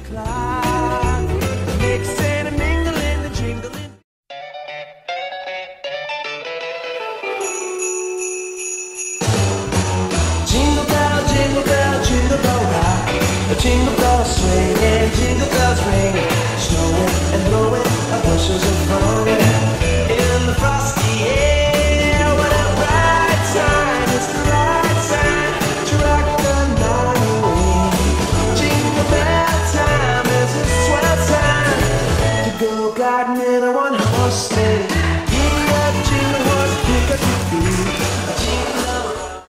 clock, mixing and mingling and jingling. Jingle bell, jingle bell rock. Jingle bells swing and jingle bells ring. Snowing and blowing, bushels of fun.